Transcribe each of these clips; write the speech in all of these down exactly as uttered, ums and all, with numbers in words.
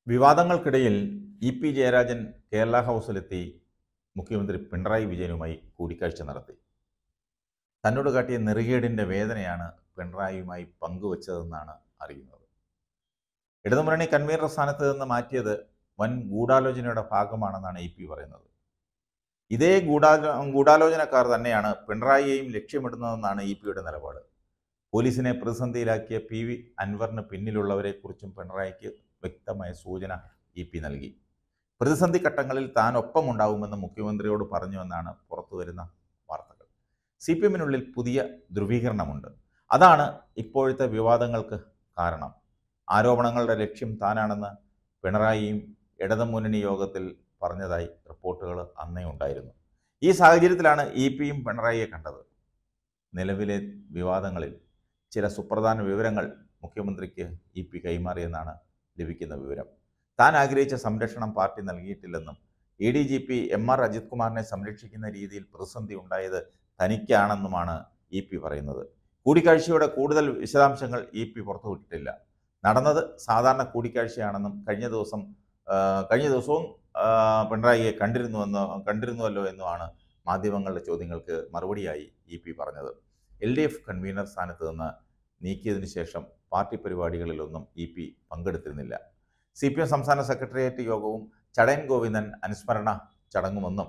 വിവാദങ്ങൾക്കിടയിൽ E P Jayarajan Kerala ഹൗസിലെത്തി മുഖ്യമന്ത്രി പിണറായി വിജയനുമായി കൂടിക്കാഴ്ച നടത്തി. തന്നോട് കാട്ടിയ നെറികേടിൻ്റെ വേദനയാണ് പിണറായിയുമായി പങ്കുവച്ചതെന്നാണ് അറിയുന്നത്. ഇടതുമുന്നണി കൺവീനർ സ്ഥാനത്ത് നിന്ന് മാറ്റിയത് വൻ ഗൂഢാലോചനയുടെ ഭാഗമാണെന്നാണ് ഇ പി പറയുന്നത്. ഇതേ ഗൂഢാലോ ഗൂഢാലോചനക്കാർ തന്നെയാണ് പിണറായിയെയും ലക്ഷ്യമിടുന്നതെന്നാണ് ഇ പിയുടെ നിലപാട്. പോലീസിനെ പ്രതിസന്ധിയിലാക്കിയ പി വി അൻവറിന് പിന്നിലുള്ളവരെക്കുറിച്ചും പിണറായിക്ക് വ്യക്തമായ സൂചന ഇ പി നൽകി. പ്രതിസന്ധി ഘട്ടങ്ങളിൽ താൻ ഒപ്പമുണ്ടാവുമെന്ന് മുഖ്യമന്ത്രിയോട് പറഞ്ഞുവെന്നാണ് പുറത്തുവരുന്ന വാർത്തകൾ. സി പി എമ്മിനുള്ളിൽ പുതിയ ധ്രുവീകരണമുണ്ട്. അതാണ് ഇപ്പോഴത്തെ വിവാദങ്ങൾക്ക് കാരണം. ആരോപണങ്ങളുടെ ലക്ഷ്യം താനാണെന്ന് പിണറായിയും ഇടതുമുന്നണി യോഗത്തിൽ പറഞ്ഞതായി റിപ്പോർട്ടുകൾ അന്നേ ഉണ്ടായിരുന്നു. ഈ സാഹചര്യത്തിലാണ് ഇ പിയും പിണറായിയെ കണ്ടത്. നിലവിലെ വിവാദങ്ങളിൽ ചില സുപ്രധാന വിവരങ്ങൾ മുഖ്യമന്ത്രിക്ക് ഇ പി കൈമാറിയെന്നാണ് ലഭിക്കുന്ന വിവരം. താൻ ആഗ്രഹിച്ച സംരക്ഷണം പാർട്ടി നൽകിയിട്ടില്ലെന്നും A D G P M R Ajith കുമാറിനെ സംരക്ഷിക്കുന്ന രീതിയിൽ പ്രതിസന്ധി ഉണ്ടായത് തനിക്കാണെന്നുമാണ് ഇ പി പറയുന്നത്. കൂടിക്കാഴ്ചയുടെ കൂടുതൽ വിശദാംശങ്ങൾ ഇ പി പുറത്തുവിട്ടിട്ടില്ല. നടന്നത് സാധാരണ കൂടിക്കാഴ്ചയാണെന്നും കഴിഞ്ഞ ദിവസം കഴിഞ്ഞ ദിവസവും പിണറായിയെ കണ്ടിരുന്നുവെന്നോ കണ്ടിരുന്നുവല്ലോ എന്നുമാണ് മാധ്യമങ്ങളുടെ ചോദ്യങ്ങൾക്ക് മറുപടിയായി ഇ പി പറഞ്ഞത്. എൽ ഡി എഫ് കൺവീനർ സ്ഥാനത്ത് നിന്ന് നീക്കിയതിനു ശേഷം പാർട്ടി പരിപാടികളിലൊന്നും ഇ പി പങ്കെടുത്തിരുന്നില്ല. സി പി എം സംസ്ഥാന സെക്രട്ടേറിയറ്റ് യോഗവും ചടയൻ ഗോവിന്ദൻ അനുസ്മരണ ചടങ്ങുമൊന്നും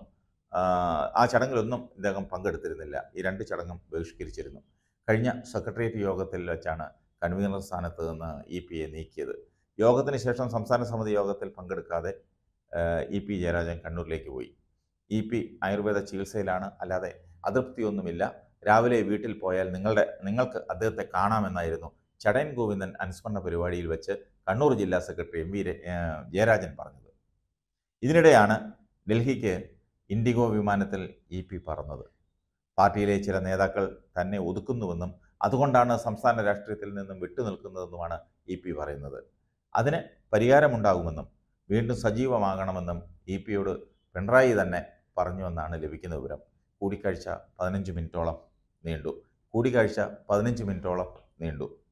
ആ ചടങ്ങിലൊന്നും ഇദ്ദേഹം പങ്കെടുത്തിരുന്നില്ല. ഈ രണ്ട് ചടങ്ങും ബഹിഷ്കരിച്ചിരുന്നു. കഴിഞ്ഞ സെക്രട്ടേറിയറ്റ് യോഗത്തിൽ വെച്ചാണ് കൺവീനർ സ്ഥാനത്ത് നിന്ന് ഇ പിയെ നീക്കിയത്. യോഗത്തിന് ശേഷം സംസ്ഥാന സമിതി യോഗത്തിൽ പങ്കെടുക്കാതെ ഇ പി ജയരാജൻ കണ്ണൂരിലേക്ക് പോയി. ഇ പി ആയുർവേദ ചികിത്സയിലാണ്, അല്ലാതെ അതൃപ്തിയൊന്നുമില്ല. രാവിലെ വീട്ടിൽ പോയാൽ നിങ്ങളുടെ നിങ്ങൾക്ക് അദ്ദേഹത്തെ കാണാമെന്നായിരുന്നു ചടയൻ ഗോവിന്ദൻ അനുസ്മരണ പരിപാടിയിൽ വെച്ച് കണ്ണൂർ ജില്ലാ സെക്രട്ടറി എം വി ജയരാജൻ പറഞ്ഞത്. ഇതിനിടെയാണ് ഡൽഹിക്ക് ഇൻഡിഗോ വിമാനത്തിൽ ഇ പി പറന്നത്. പാർട്ടിയിലെ ചില നേതാക്കൾ തന്നെ ഒതുക്കുന്നുവെന്നും അതുകൊണ്ടാണ് സംസ്ഥാന രാഷ്ട്രീയത്തിൽ നിന്നും വിട്ടുനിൽക്കുന്നതെന്നുമാണ് ഇ പി പറയുന്നത്. അതിന് പരിഹാരമുണ്ടാകുമെന്നും വീണ്ടും സജീവമാകണമെന്നും ഇ പിയോട് പിണറായി തന്നെ പറഞ്ഞുവെന്നാണ് ലഭിക്കുന്ന വിവരം. കൂടിക്കാഴ്ച പതിനഞ്ച് മിനിറ്റോളം നീണ്ടു കൂടിക്കാഴ്ച പതിനഞ്ച് മിനിറ്റോളം നീണ്ടു